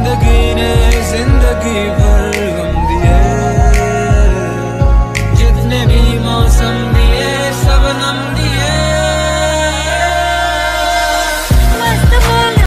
जिंदगी ने जिंदगी भर गम दिए, जितने भी मौसम